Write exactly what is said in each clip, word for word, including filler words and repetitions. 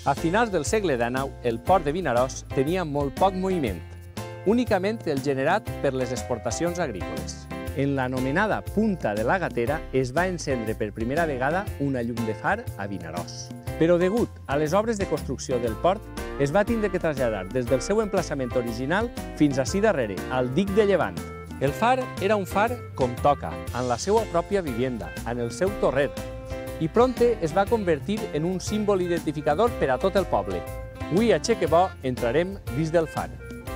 A finals del segle dinou, el port de Vinaròs tenia molt poc moviment, únicament el generat per les exportacions agrícoles. En l'anomenada Punta de la Gatera es va encendre per primera vegada una llum de far a Vinaròs. Però degut a les obres de construcció del port, es va tindre que traslladar des del seu emplaçament original fins ací darrere, al dic de Llevant. El far era un far com toca, en la seva pròpia vivienda, en el seu torrer, i prompte es va convertir en un símbol identificador per a tot el poble. Avui a Xequebó entrarem dins del far.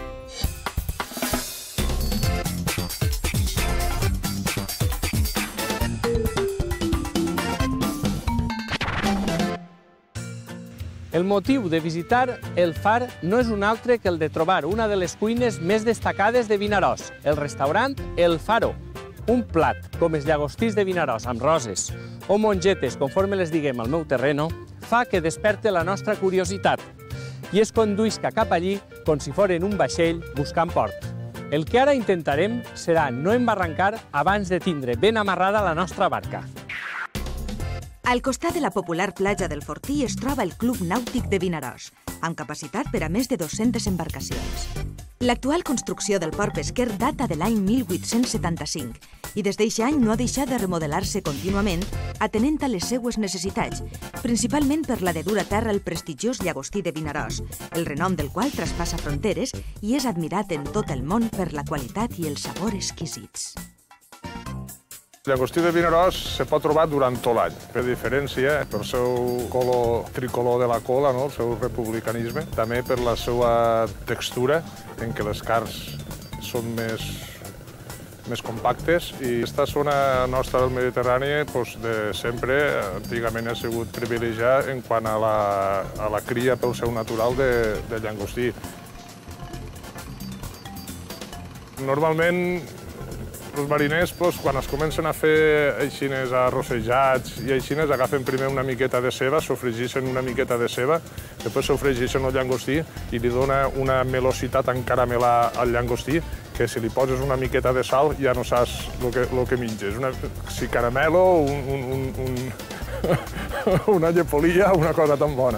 El motiu de visitar el far no és un altre que el de trobar una de les cuines més destacades de Vinaròs, el restaurant El Faro. Un plat, com els llagostins de Vinaròs amb roses o mongetes, conforme les diguem al meu terreno, fa que desperte la nostra curiositat i es conduïsca cap allí com si foren un vaixell buscant port. El que ara intentarem serà no embarrancar abans de tindre ben amarrada la nostra barca. Al costat de la popular platja del Fortí es troba el Club Nàutic de Vinaròs, amb capacitat per a més de dues-centes embarcacions. L'actual construcció del port pesquer data de l'any mil vuit-cents setanta-cinc i des d'eixe any no ha deixat de remodelar-se contínuament atenent a les seues necessitats, principalment per la de dur a terra el prestigiós llagostí de Vinaròs, el renom del qual traspassa fronteres i és admirat en tot el món per la qualitat i el sabor exquisits. El llagostí de Vinaròs se pot trobar durant tot l'any. Per diferència, pel seu color tricolor de la cola, el seu republicanisme, també per la seva textura, en què les carns són més compactes. I aquesta zona nostra del Mediterrani, de sempre, antigament ha sigut privilegiada en quant a la cria pel seu natural de llagostí. Normalment, els mariners, quan es comencen a fer eixines arrossejats i eixines, agafen primer una miqueta de ceba, sofregeixen una miqueta de ceba, després sofregeixen el llagostí i li dona una melositat encaramel·lar al llagostí que si li poses una miqueta de sal ja no saps el que menges. Si caramelo, una llepolilla, una cosa tan bona.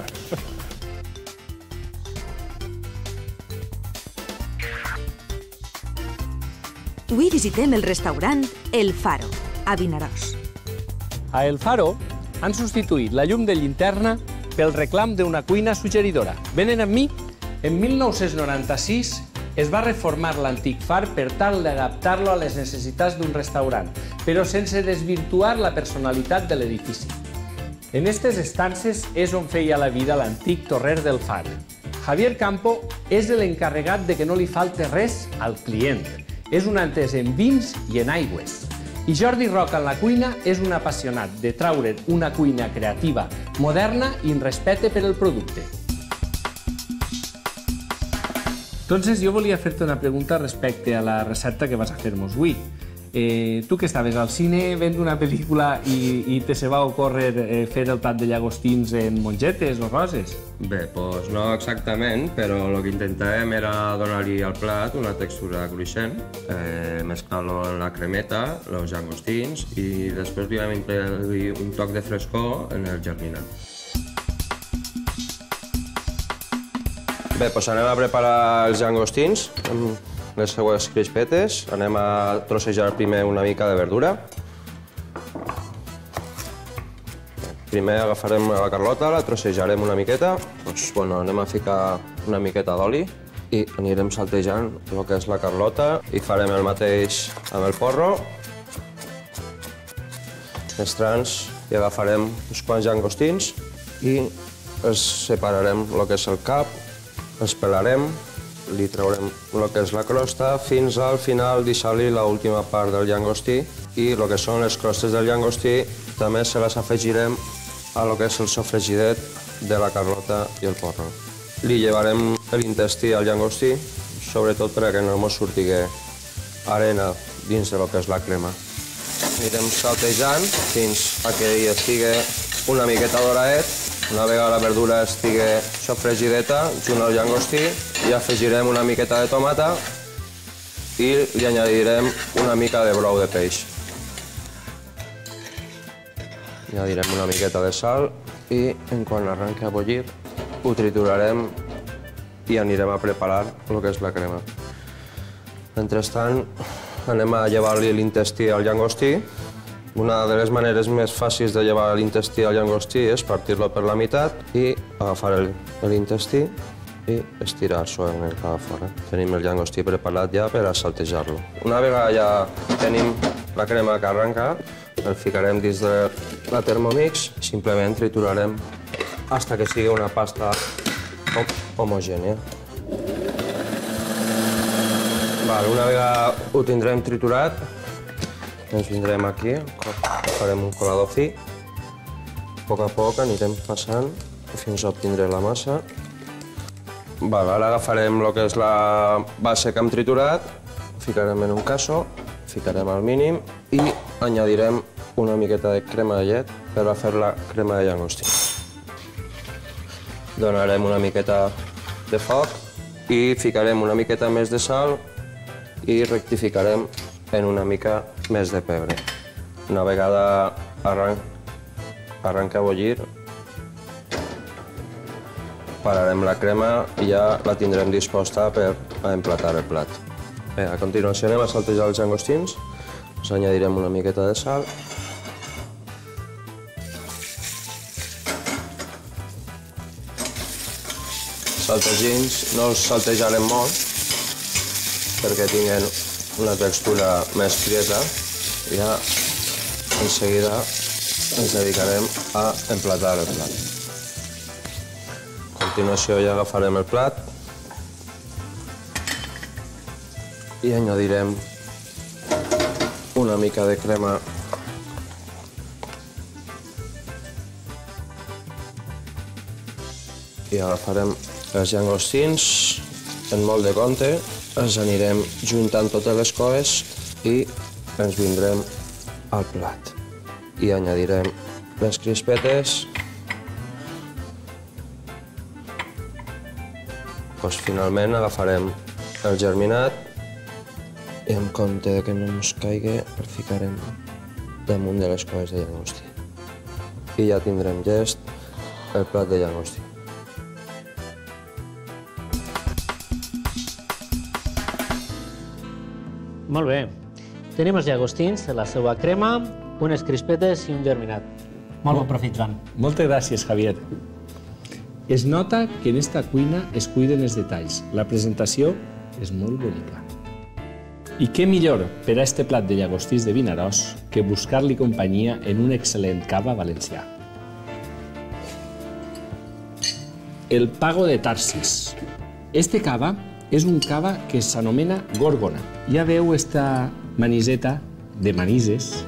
Avui visitem el restaurant El Faro, a Vinaròs. A El Faro han substituït la llum de llinterna pel reclam d'una cuina suggeridora. Venen amb mi? En mil nou-cents noranta-sis es va reformar l'antic far per tal d'adaptar-lo a les necessitats d'un restaurant, però sense desvirtuar la personalitat de l'edifici. En aquestes estances és on feia la vida l'antic torrer del far. Javier Campo és l'encarregat de que no li falte res al client. És un entès en vins i en aigües. I Jordi Roca en la cuina és un apassionat de traure'n una cuina creativa, moderna i amb respecte per al producte. Entonces, jo volia fer-te una pregunta respecte a la recepta que vas a fer-nos avui. Tu que estaves al cine veient una pel·lícula i te se va ocórrer fer el plat de llagostins en mongetes o roses? Bé, doncs no exactament, però el que intentàvem era donar-li al plat una textura cruixent, mesclar-lo en la cremeta, els llagostins, i després li vam introduir un toc de frescor en el germinat. Bé, doncs anem a preparar els llagostins amb les seues crispetes. Anem a trossejar primer una mica de verdura. Primer agafarem la carlota, la trossejarem una miqueta. Doncs, bueno, anem a ficar una miqueta d'oli i anirem saltejant el que és la carlota i farem el mateix amb el porro. Els trans i agafarem uns quants llagostins i els separarem el que és el cap, els pelarem, li traurem el que és la crosta fins al final deixar-li l'última part del llagostí i el que són les crostes del llagostí també se les afegirem a el que és el sofregidet de la carlota i el porro. Li llevarem l'intestí al llagostí, sobretot perquè no ens surtigui arena dins del que és la crema. Anirem saltejant fins que hi estigui una miqueta doradet. Una vegada la verdura estigui sofregideta, junt al llagostí, i afegirem una miqueta de tomata i li añadirem una mica de brou de peix. Añadirem una miqueta de sal i, en quan arrenqui a bullir, ho triturarem i anirem a preparar el que és la crema. Mentrestant, anem a llevar-li l'intestí al llangostí. Una de les maneres més fàcils de llevar l'intestí al llangostí és partir-lo per la meitat i agafar l'intestí i estirar suaument cap a fora. Tenim el llangostí preparat ja per a saltejar-lo. Una vegada ja tenim la crema que arrenca, el ficarem dins de la Thermomix i simplement triturarem fins que sigui una pasta homogènia. Una vegada ho tindrem triturat, ens vindrem aquí, farem un colador fi. A poc a poc anirem passant fins a obtindre la massa. Ara agafarem el que és la base que hem triturat, ficarem en un casso, ficarem al mínim i añadirem una miqueta de crema de llet per a fer la crema de llangostí. Donarem una miqueta de foc i ficarem una miqueta més de sal i rectificarem en una mica més de pebre. Una vegada arrenca a bullir, pararem la crema i ja la tindrem disposta per a emplatar el plat. A continuació anem a saltejar els llangostins, ens añadirem una miqueta de sal. Els saltegins no els saltejarem molt perquè tinguen una textura més prieta i ja en seguida ens dedicarem a emplatar el plat. A continuació ja agafarem el plat i añadirem una mica de crema i agafarem els llangostins en molt de compte, ens anirem juntant totes les coes i ens vindrem al plat. I añadirem les crispetes. Finalment agafarem el germinat i en compte que no ens caigui el ficarem damunt de les coes de llangostí. I ja tindrem llest el plat de llangostí. Molt bé. Tenim els llagostins, la seva crema, unes crispetes i un germinat. Molt bon profit, Joan. Moltes gràcies, Javier. Es nota que en esta cuina es cuiden els detalls. La presentació és molt bonica. I què millor per a este plat de llagostins de Vinaròs que buscar-li companyia en un excel·lent cava valencià. El Pago de Tarsis. Este cava és un cava que s'anomena Gorgona. Ja veu esta maniseta de Manises.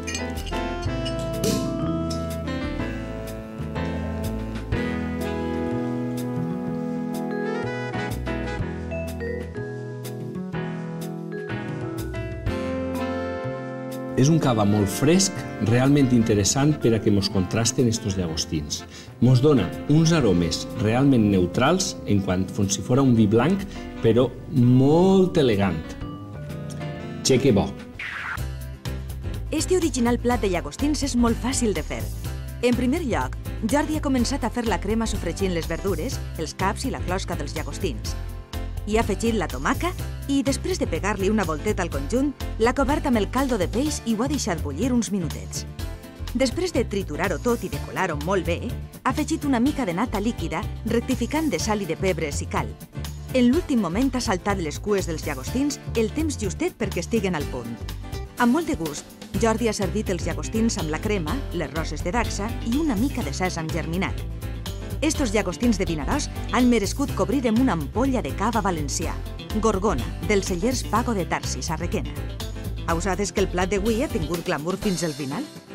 És un cava molt fresc, realment interessant per a que mos contrasten estos llagostins. Mos dona uns aromes realment neutrals, en quant com si fora un vi blanc, però molt elegant. Cheque bo. Este original plat de llagostins és molt fàcil de fer. En primer lloc, Jordi ha començat a fer la crema sofregint les verdures, els caps i la closca dels llagostins. Hi ha afegit la tomaca i, després de pegar-li una volteta al conjunt, l'ha cobert amb el caldo de peix i ho ha deixat bullir uns minutets. Després de triturar-ho tot i de colar-ho molt bé, ha afegit una mica de nata líquida, rectificant de sal i de pebre si cal. En l'últim moment ha saltat les cues dels llagostins el temps justet perquè estiguen al punt. Amb molt de gust, Jordi ha servit els llagostins amb la crema, les roses de dacsa i una mica de sèsam germinat. Estos llagostins de Vinaròs han merescut cobrir amb una ampolla de cava valencià, Gorgona, dels cellers Pago de Tarsis, a Requena. Ausades que el plat d'avui ha tingut glamour fins al final?